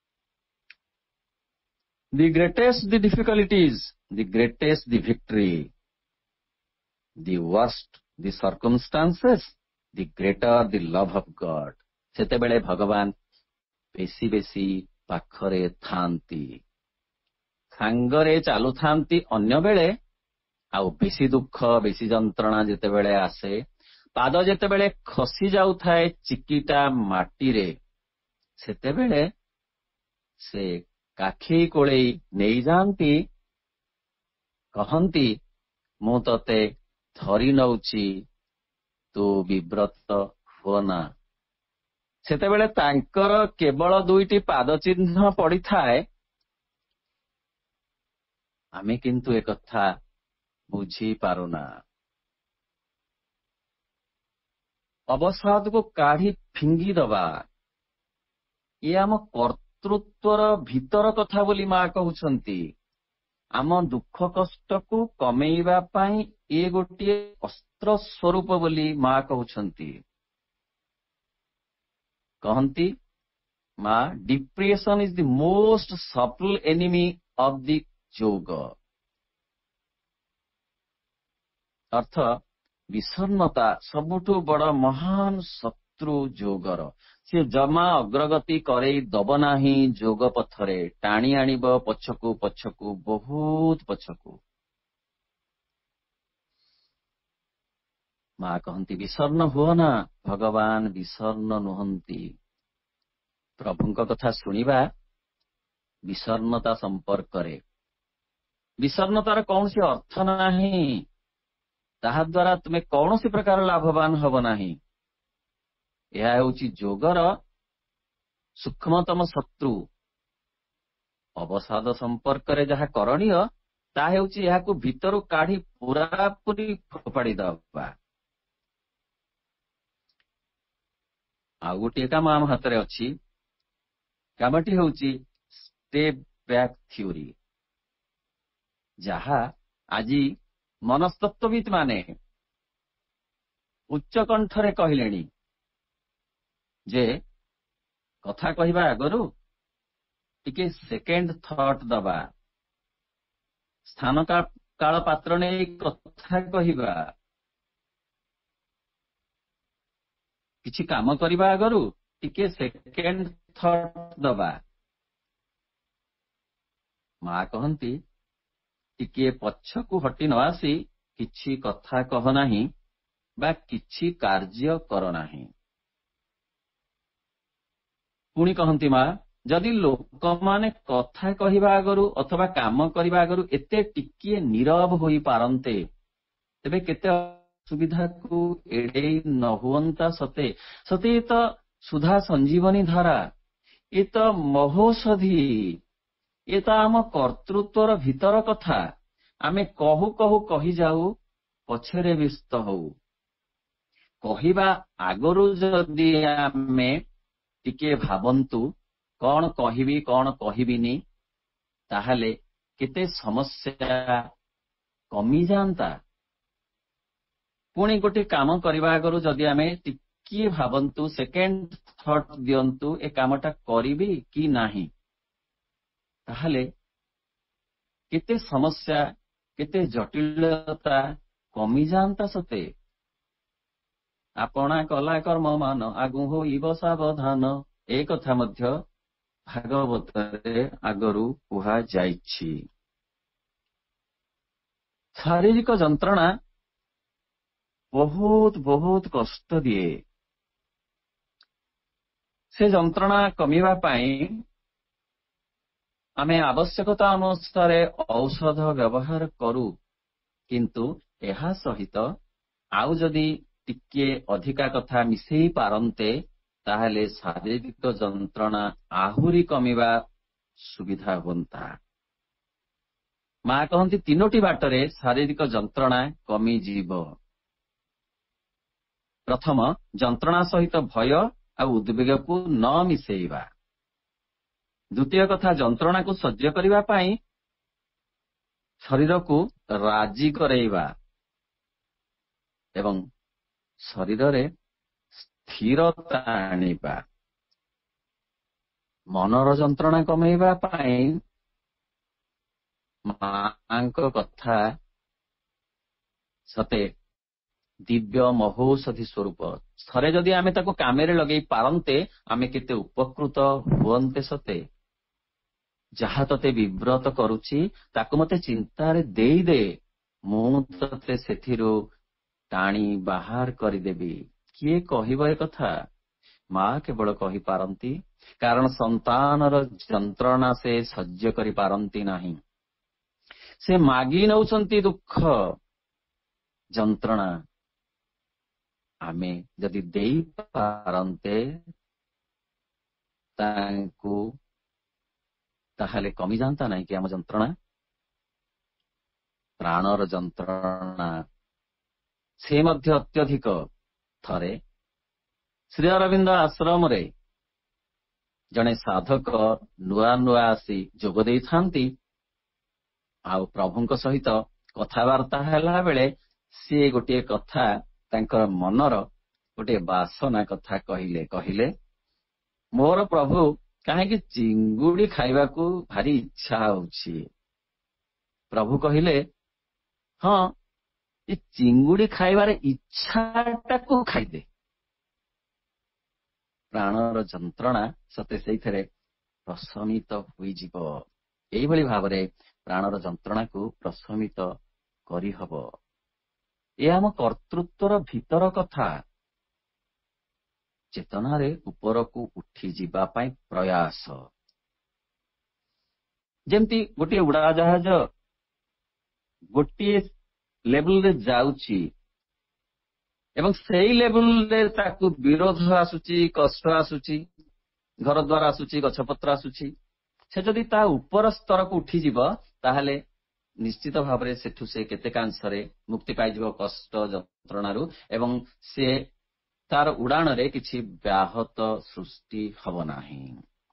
The greatest the difficulties, the greatest the victory. The worst the circumstances, the greater the love of God. सेतेबेले भगवान बेसी बेसी पाखरे थांती, सांगरे चालू थांती अन्य बेले आउ बेसी दुख बेसी जंत्रणा जेतेबेले आसे पाद जेतेबेले खसी जाउ थाए चिकिटा माटी रे सेतेबेले से काखी कोळेई नेई जांती कहंती मु तते धरी नउची तू विव्रत होना। सेतेबेले तांकर केवल दुईटी पाद चिन्ह पड़ी थाए। आमे किंतु एक कथा बुझी पारुना। अवसाद को काढ़ी फिंगी दबा ये आम कर्तृत्वर भीतर कथा बोली माँ कहउछंती। आम दुख कष्ट को कमेइबा पाई ये गोटे अस्त्र स्वरूप बोली माँ कहउछंती। कहंती माँ depression is the most subtle enemy of the yoga. अर्थ विषन्नता सबुठु बड़ महान शत्रु जोगर। से जमा अग्रगति करई दब नाही जोग पथरे टाणी आनिब पछकु पछकु बहुत पछकु। माँ कहती विषर्ण हुओ ना, भगवान विषर्ण नुहंती। प्रभुंक कथा सुनिबा विषन्नता संपर्क रे। विषन्नतार कौनसी अर्थ नाही, ताहा द्वारा तुम्हें कौनसी प्रकार लाभवान हब नाही। यह हेउची जोगर सूक्ष्मतम शत्रु। अवसाद संपर्क रे जहा करणीय ता हेउची याकू भीतरु काढ़ी पूरा पूरी फोपाड़ी दबा। आ गोटे काम आम हाथ रे अछि। कामटी हेउची स्टेप बैक थ्योरी, जहा आजी मनस्तत्वविद माने उच्च कंठरे कहलेनी जे कथा कहिबा आगरु टिके सेकेंड थॉट दबा। स्थान काल पात्र ने कथा कहिबा, किछि काम करिबा आगरु टिके सेकेंड थॉट दबा। माँ कहंती टिके पछकु हटी न आसी किछि कथा कह नाही बा किछि कार्य कर नाही। पुणी कहंती माँ जदि लोक माने कथा कहिबा आगरु अथवा काम करिबा आगरु एते टिके नीरव होई पारंते तेबे केते असुविधा को एडे न हुअंता। सते सते तो सुधा संजीवनी धारा, ये तो महोषधि, ये तो आम कर्तृत्वर भीतर कथा। आमे कहू कहू कही जाऊ पछरे व्यस्त हो। कहिबा आगरु जदि आमे टिके भाबंतु कौन कहिबी कौन कहिबिनी, ताहले केते समस्या कमी जानता। पुणी गोटे काम करबा आगरु जदि आमे टिके भाबंतु सेकेंड थॉट दियंतु ए कामटा करिबी कि नाही, ताहले केते समस्या केते जटिलता कमी जानता। सते आपना कला कर्म मान आगु होइब सावधान, ए कथा मध्य भागवत रे आगरु कुहा जाइछि। शारीरिक जंत्रणा बहुत बहुत कष्ट दिए। से जंत्रणा कमिबा पाई ଆମେ ଆବଶ୍ୟକତା ଅନୁସାରେ ଔଷଧ ବ୍ୟବହାର କରୁ, କିନ୍ତୁ ଏହା ସହିତ ଆଉ ଯଦି ଟିକେ ଅଧିକା କଥା ମିଶେଇ ପାରନ୍ତେ ତାହେଲେ ଶାରୀରିକ ଯନ୍ତ୍ରଣା ଆହୁରି କମିବା ସୁବିଧା ହୁଅନ୍ତା। ମା କହନ୍ତି 3ଟି ବାଟରେ ଶାରୀରିକ ଯନ୍ତ୍ରଣା କମିଯିବ। ପ୍ରଥମ, ଯନ୍ତ୍ରଣା ସହିତ ଭୟ ଆଉ ଉଦ୍ବେଗକୁ ନ ମିଶେଇବା। ଦ୍ୱିତୀୟ କଥା, ଯନ୍ତ୍ରଣାକୁ ସହ୍ୟ କରିବା ପାଇଁ ଶରୀରକୁ ରାଜି କରେଇବା ଏବଂ ଶରୀରରେ ସ୍ଥିରତା ଆଣିବା। ମନର ଯନ୍ତ୍ରଣା କମେଇବା ପାଇଁ ମାଙ୍କ କଥା ସତେ ଦିବ୍ୟ ମହୌଷଧି ସ୍ୱରୂପ। ଥରେ ଯଦି ଆମେ ତାକୁ କାମରେ ଲଗେଇ ପାରନ୍ତେ ଆମେ କେତେ ଉପକୃତ ହୁଅନ୍ତେ ସତେ। ଯାହା ତତେ ବିବ୍ରତ କରୁଛି ତାକୁ ମତେ ଚିନ୍ତାରେ ଦେଇଦେ, ମୁଁ ତତେ ସେଥିରୁ ଟାଣି ବାହାର କରିଦେବି। କିଏ କହିବ ଏ କଥା? ମା କେବଳ କହିପାରନ୍ତି, କାରଣ ସନ୍ତାନର ଯନ୍ତ୍ରଣା ସେ ସହ୍ୟ କରିପାରନ୍ତି ନାହିଁ। ସେ ମାଗି ନେଉଛନ୍ତି ଦୁଃଖ, ଯନ୍ତ୍ରଣା। ଆମେ ଯଦି ଦେଇପାରନ୍ତେ ତାଙ୍କୁ, ତାହେଲେ କମିଯାଆନ୍ତା ନାହିଁ କି ଆମ ଯନ୍ତ୍ରଣା? ପ୍ରାଣର ଯନ୍ତ୍ରଣା ସେ ମଧ୍ୟ ଅତ୍ୟଧିକ। ଥରେ ଶ୍ରୀ ଅରବିନ୍ଦ ଆଶ୍ରମରେ ଜଣେ ସାଧକ ନୂଆ ନୂଆ ଆସି ଯୋଗ ଦେଇଥାନ୍ତି। ଆଉ ପ୍ରଭୁଙ୍କ ସହିତ କଥାବାର୍ତ୍ତା ହେଲା ବେଳେ ସିଏ ଗୋଟିଏ କଥା ତାଙ୍କର ମନର ଗୋଟିଏ ବାସନା କଥା କହିଲେ, ମୋର ପ୍ରଭୁ କାହିଁକି ଚିଙ୍ଗୁଡ଼ି ଖାଇବାକୁ ଭାରି ଇଚ୍ଛା ହଉଛି। ପ୍ରଭୁ କହିଲେ, ହଁ, ଏ ଚିଙ୍ଗୁଡ଼ି ଖାଇବାରେ ଇଚ୍ଛାଟାକୁ ଖାଇଦେ। ପ୍ରାଣର ଯନ୍ତ୍ରଣା ସତେ ସେଇଥିରେ ପ୍ରଶମିତ ହୋଇଯିବ। ଏଇଭଳି ଭାବରେ ପ୍ରାଣର ଯନ୍ତ୍ରଣାକୁ ପ୍ରଶମିତ କରିହବ। ଏ ଆମ କର୍ତ୍ତୃତ୍ୱର ଭିତର କଥା। ଚେତନାରେ ଉପରକୁ ଉଠି ଯିବା ପାଇଁ ପ୍ରୟାସ। ଯେମିତି ଗୋଟିଏ ଉଡ଼ାଜାହାଜ ଗୋଟିଏ ଲେବୁଲରେ ଯାଉଛି ଏବଂ ସେଇ ଲେବୁଲରେ ତାକୁ ବିରୋଧ ଆସୁଛି, କଷ୍ଟ ଆସୁଛି, ଘର ଦ୍ୱାର ଆସୁଛି, ଗଛପତ୍ର ଆସୁଛି। ସେ ଯଦି ତା ଉପର ସ୍ତରକୁ ଉଠିଯିବ ତାହେଲେ ନିଶ୍ଚିତ ଭାବରେ ସେଠୁ ସେ କେତେକାଂଶରେ ମୁକ୍ତି ପାଇଯିବ କଷ୍ଟ ଯନ୍ତ୍ରଣାରୁ ଏବଂ ସେ ତାର ଉଡ଼ାଣରେ କିଛି ବ୍ୟାହତ ସୃଷ୍ଟି ହେବ ନାହିଁ।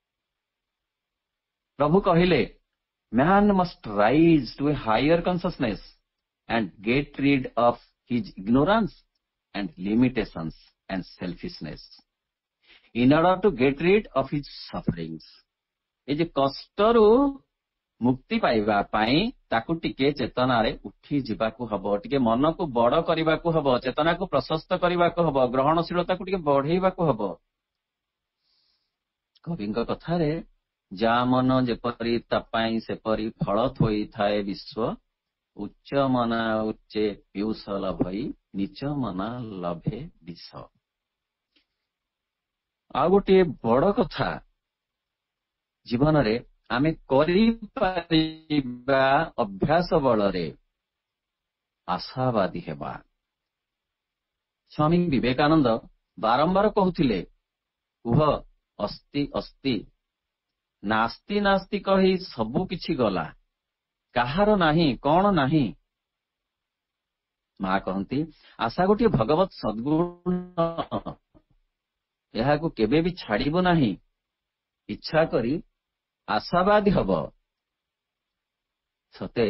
ପ୍ରଭୁ କହିଲେ, man must rise to a higher consciousness and get rid of his ignorance and limitations and selfishness in order to get rid of his sufferings. ଏ ଯେ କଷ୍ଟରୁ ମୁକ୍ତି ପାଇବା ପାଇଁ ତାକୁ ଟିକେ ଚେତନାରେ ଉଠି ଯିବାକୁ ହବ, ଟିକେ ମନକୁ ବଡ଼ କରିବାକୁ ହବ, ଚେତନାକୁ ପ୍ରଶସ୍ତ କରିବାକୁ ହବ, ଗ୍ରହଣଶୀଳତାକୁ ଟିକେ ବଢେଇବାକୁ ହବ। କବିଙ୍କ କଥାରେ, ଯା ମନ ଯେପରି ତା ପାଇଁ ସେପରି ଫଳ ଥୋଇଥାଏ ବିଶ୍ୱ, ଉଚ୍ଚ ମନା ଉଚ୍ଚେ ପିୟୁଷ ଲଭଇ ନିଚ ମନା ଲଭେ ବିଷ। ଆଉ ଗୋଟିଏ ବଡ଼ କଥା ଜୀବନରେ ଆମେ କରିପାରିବା ଅଭ୍ୟାସ ବଳରେ ଆଶାବାଦୀ ହେବା। ସ୍ୱାମୀ ବିବେକାନନ୍ଦ ବାରମ୍ବାର କହୁଥିଲେ, କୁହ ଅସ୍ତି ଅସ୍ତି, ନାସ୍ତି ନାସ୍ତି କହି ସବୁ କିଛି ଗଲା, କାହାର ନାହିଁ, କଣ ନାହିଁ। ମା କହନ୍ତି, ଆଶା ଗୋଟିଏ ଭଗବତ ସଦ୍ଗୁଣ, ଏହାକୁ କେବେ ବି ଛାଡ଼ିବ ନାହିଁ। ଇଚ୍ଛା କରି ଆଶାବାଦୀ ହବ। ସତେ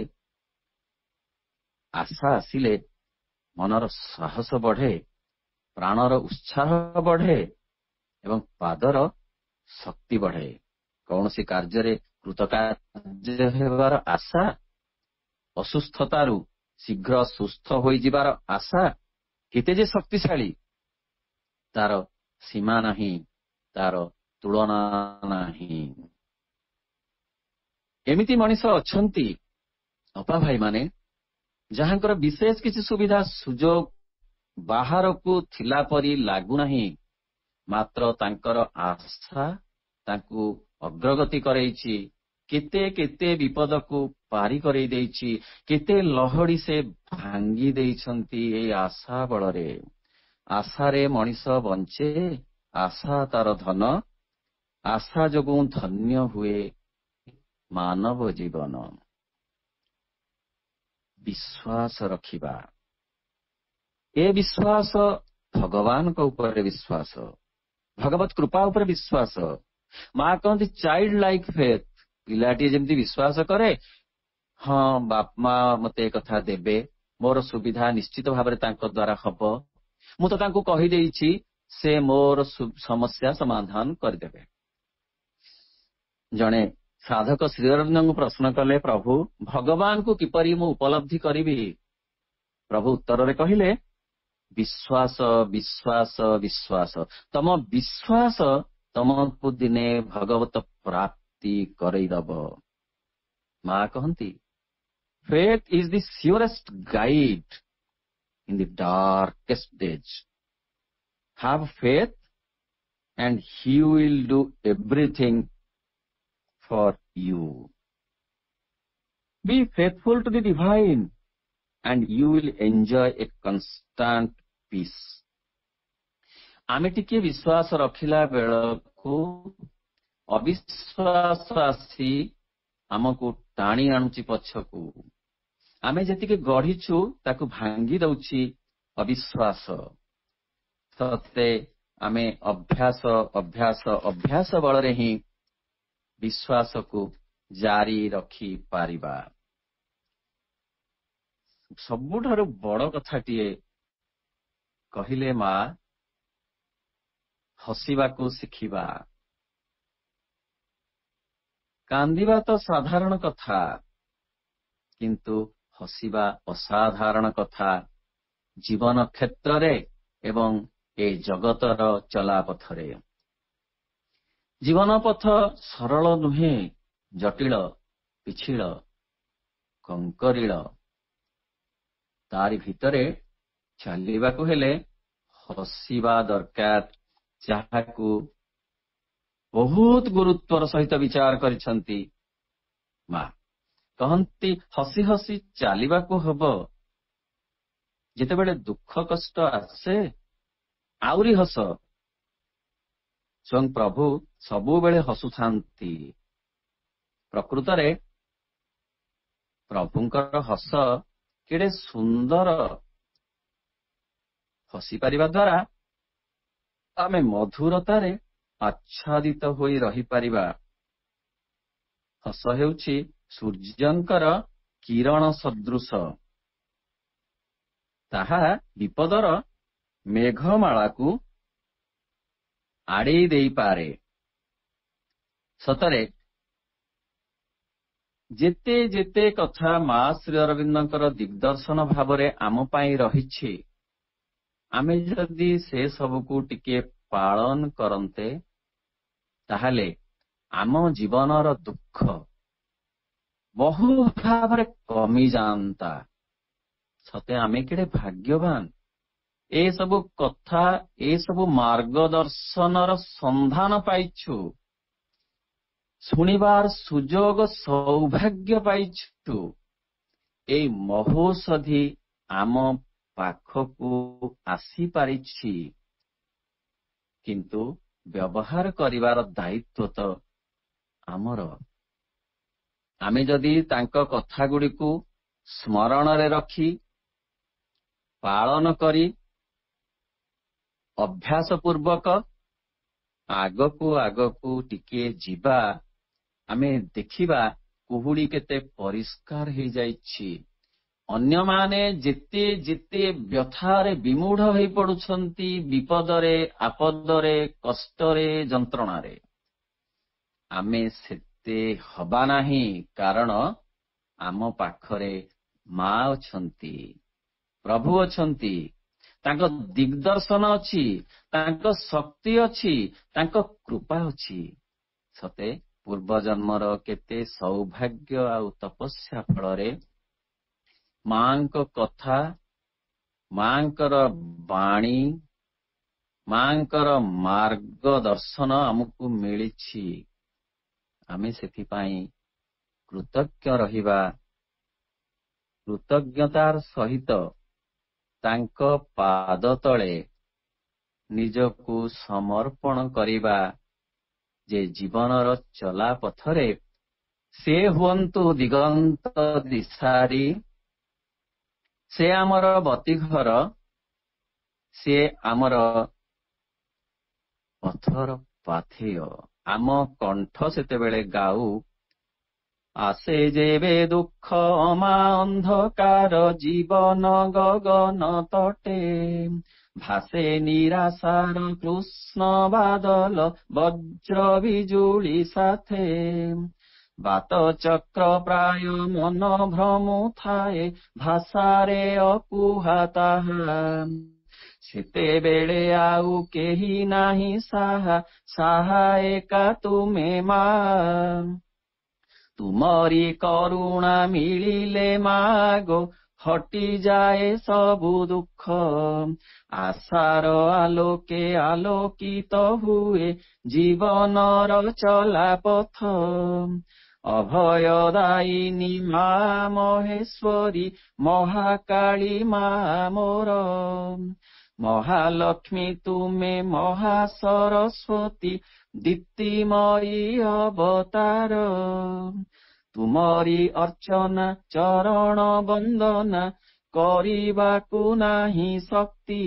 ଆଶା ଆସିଲେ ମନର ସାହସ ବଢ଼େ, ପ୍ରାଣର ଉତ୍ସାହ ବଢ଼େ ଏବଂ ପାଦର ଶକ୍ତି ବଢ଼େ। କୌଣସି କାର୍ଯ୍ୟରେ କୃତକାର୍ଯ୍ୟ ହେବାର ଆଶା, ଅସୁସ୍ଥତାରୁ ଶୀଘ୍ର ସୁସ୍ଥ ହୋଇଯିବାର ଆଶା କେତେ ଯେ ଶକ୍ତିଶାଳୀ, ତାର ସୀମା ନାହିଁ, ତାର ତୁଳନା ନାହିଁ। ଏମିତି ମଣିଷ ଅଛନ୍ତି ଅପା ଭାଇମାନେ, ଯାହାଙ୍କର ବିଶେଷ କିଛି ସୁବିଧା ସୁଯୋଗ ବାହାରକୁ ଥିଲା ପରି ଲାଗୁନାହିଁ, ମାତ୍ର ତାଙ୍କର ଆଶା ତାଙ୍କୁ ଅଗ୍ରଗତି କରେଇଛି, କେତେ କେତେ ବିପଦକୁ ପାରି କରେଇ ଦେଇଛି, କେତେ ଲହଡି ସେ ଭାଙ୍ଗି ଦେଇଛନ୍ତି ଏଇ ଆଶା ବଳରେ। ଆଶାରେ ମଣିଷ ବଞ୍ଚେ, ଆଶା ତାର ଧନ, ଆଶା ଯୋଗୁଁ ଧନ୍ୟ ହୁଏ ମାନବ ଜୀବନ। ବିଶ୍ୱାସ ରଖିବା, ଏ ବିଶ୍ୱାସ ଭଗବାନଙ୍କ ଉପରେ ବିଶ୍ୱାସ, ଭଗବତ କୃପା ଉପରେ ବିଶ୍ୱାସ। ମା କହନ୍ତି ଚାଇଲ୍ଡ ଲାଇକ୍ ଫେଥ୍, ପିଲାଟିଏ ଯେମିତି ବିଶ୍ୱାସ କରେ, ହଁ ବାପା ମା ମତେ ଏ କଥା ଦେବେ, ମୋର ସୁବିଧା ନିଶ୍ଚିତ ଭାବରେ ତାଙ୍କ ଦ୍ୱାରା ହବ, ମୁଁ ତ ତାଙ୍କୁ କହିଦେଇଛି, ସେ ମୋର ସମସ୍ୟା ସମାଧାନ କରିଦେବେ। ଜଣେ ସାଧକ ଶ୍ରୀଅରବିନ୍ଦଙ୍କୁ ପ୍ରଶ୍ନ କଲେ, ପ୍ରଭୁ ଭଗବାନଙ୍କୁ କିପରି ମୁଁ ଉପଲବ୍ଧି କରିବି? ପ୍ରଭୁ ଉତ୍ତରରେ କହିଲେ, ବିଶ୍ୱାସ ବିଶ୍ୱାସ ବିଶ୍ୱାସ, ତମ ବିଶ୍ୱାସ ତମକୁ ଦିନେ ଭଗବତ ପ୍ରାପ୍ତି କରେଇଦବ। ମା କହନ୍ତି faith is the surest guide in the darkest days. Have faith and he will do everything for you. Be faithful to the divine and you will enjoy a constant peace. ଆମେ ଟିକେ ବିଶ୍ୱାସ ରଖିଲା ବେଳକୁ ଅବିଶ୍ୱାସ ଆସି ଆମକୁ ଟାଣି ଆଣୁଛି ପଛକୁ। ଆମେ ଯେତିକି ଗଢିଛୁ ତାକୁ ଭାଙ୍ଗି ଦଉଛି ଅବିଶ୍ୱାସ। ସତେ ଆମେ ଅଭ୍ୟାସ ଅଭ୍ୟାସ ଅଭ୍ୟାସ ବଳରେ ହିଁ ବିଶ୍ୱାସକୁ ଜାରି ରଖିପାରିବା। ସବୁଠାରୁ ବଡ଼ କଥାଟିଏ କହିଲେ ମା, ହସିବାକୁ ଶିଖିବା। କାନ୍ଦିବା ତ ସାଧାରଣ କଥା, କିନ୍ତୁ ହସିବା ଅସାଧାରଣ କଥା ଜୀବନ କ୍ଷେତ୍ରରେ ଏବଂ ଏ ଜଗତର ଚଲାପଥରେ। ଜୀବନ ପଥ ସରଳ ନୁହେଁ, ଜଟିଳ, ପିଛିଳ, କଙ୍କରିଳ। ତାରି ଭିତରେ ଚାଲିବାକୁ ହେଲେ ହସିବା ଦରକାର, ଯାହାକୁ ବହୁତ ଗୁରୁତ୍ୱର ସହିତ ବିଚାର କରିଛନ୍ତି ମା। କହନ୍ତି ହସି ହସି ଚାଲିବାକୁ ହବ। ଯେତେବେଳେ ଦୁଃଖ କଷ୍ଟ ଆସେ ଆହୁରି ହସ। ସ୍ୱୟଂ ପ୍ରଭୁ ସବୁବେଳେ ହସୁଥାନ୍ତି। ପ୍ରକୃତରେ ପ୍ରଭୁଙ୍କର ହସ କେଡ଼େ ସୁନ୍ଦର। ହସିପାରିବା ଦ୍ୱାରା ଆମେ ମଧୁରତାରେ ଆଚ୍ଛାଦିତ ହୋଇ ରହିପାରିବା। ହସ ହେଉଛି ସୂର୍ଯ୍ୟଙ୍କର କିରଣ ସଦୃଶ। ତାହା ବିପଦର ମେଘମାଳାକୁ ଆଡ଼େଇ ଦେଇପାରେ। ସତରେ ଯେତେ ଯେତେ କଥା ମା ଶ୍ରୀ ଅରବିନ୍ଦଙ୍କର ଦିଗ୍ଦର୍ଶନ ଭାବରେ ଆମ ପାଇଁ ରହିଛି, ଆମେ ଯଦି ସେ ସବୁକୁ ଟିକେ ପାଳନ କରନ୍ତେ, ତାହେଲେ ଆମ ଜୀବନର ଦୁଃଖ ବହୁ ଭାବରେ କମିଯାଆନ୍ତା। ସତେ ଆମେ କେଡ଼େ ଭାଗ୍ୟବାନ। ଏସବୁ କଥା, ଏସବୁ ମାର୍ଗଦର୍ଶନର ସନ୍ଧାନ ପାଇଛୁ, ଶୁଣିବାର ସୁଯୋଗ ସୌଭାଗ୍ୟ ପାଇଛୁ। ଏଇ ମହୌଷଧି ଆମ ପାଖକୁ ଆସିପାରିଛି, କିନ୍ତୁ ବ୍ୟବହାର କରିବାର ଦାୟିତ୍ୱ ତ ଆମର। ଆମେ ଯଦି ତାଙ୍କ କଥାଗୁଡ଼ିକୁ ସ୍ମରଣରେ ରଖି ପାଳନ କରି ଅଭ୍ୟାସ ପୂର୍ବକ ଆଗକୁ ଆଗକୁ ଟିକିଏ ଯିବା, ଆମେ ଦେଖିବା କୁହୁଡ଼ି କେତେ ପରିଷ୍କାର ହେଇଯାଇଛି। ଅନ୍ୟମାନେ ଯେତେ ଯେତେ ବ୍ୟଥାରେ ବିମୂଢ଼ ହୋଇ ପଡୁଛନ୍ତି, ବିପଦରେ, ଆପଦରେ, କଷ୍ଟରେ, ଯନ୍ତ୍ରଣାରେ, ଆମେ ସେତେ ହବା ନାହିଁ। କାରଣ ଆମ ପାଖରେ ମା ଅଛନ୍ତି, ପ୍ରଭୁ ଅଛନ୍ତି, ତାଙ୍କ ଦିଗ୍ଦର୍ଶନ ଅଛି, ତାଙ୍କ ଶକ୍ତି ଅଛି, ତାଙ୍କ କୃପା ଅଛି। ସତେ ପୂର୍ବଜନ୍ମର କେତେ ସୌଭାଗ୍ୟ ଆଉ ତପସ୍ୟା ଫଳରେ ମାଙ୍କ କଥା, ମାଙ୍କର ବାଣୀ, ମାଙ୍କର ମାର୍ଗଦର୍ଶନ ଆମକୁ ମିଳିଛି। ଆମେ ସେଥିପାଇଁ कृतज्ञ रहिबा, कृतज्ञतार सहित तांको पाद तले निजकु समर्पण करिबा, जे जीवनर चला पथरे से हुअन्तु दिगंत दिशारी, से आमर बतीघर, से आमर पथर पाथेय। आम कंठ सेतेबेले गाऊ, आसे जेबे दुख अमा अंधकार जीवन गगन तटे, भासे निराशार कृष्ण बादल वज्र बिजुली साथे, बात चक्र प्राय मन भ्रमु थाए भाषारे अकुहा ताहा, सेतेबेले आउ केही नाही साहा, साहा एका तुमे मा, तुमरी करुणा मिलिले मागो हटि जाए सबु दुख, आशार आलोके आलोकित हुए जीवनर चला पथ, अभयदायिनी मा महेश्वरी महाकाली मा मोर, महालक्ष्मी तुमे महासरस्वती दीप्तिमयी अवतार, तुमरी अर्चना चरण वंदना करिबाकु नाही शक्ति,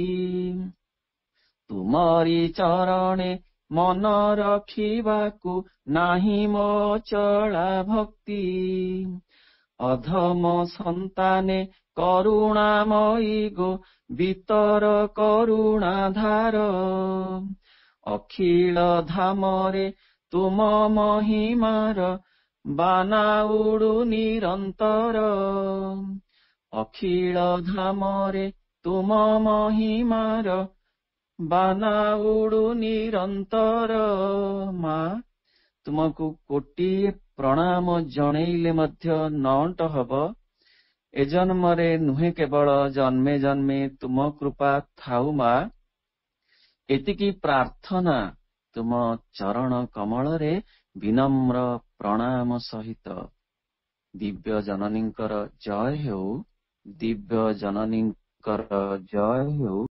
तुमरी चरणे मन रखिबाकु नाही मो चला भक्ति, अधम संताने करुणामयी गो वितर करुणाधार, अखिल धामरे तुम महिमार बाना उडु निरंतर, अखिल धामरे तुम महिमार बाना उडु निरंतर। मां तुमको कोटी प्रणाम जणैले मध्य नंट हब, ए जन्मरे नुहे केवल जन्मे जन्मे तुम कृपा थाउ मा, एतिकी प्रार्थना तुम चरण कमल रे विनम्र प्रणाम सहित। दिव्य जननींकर जय हेउ, दिव्य जननींकर जय हेउ।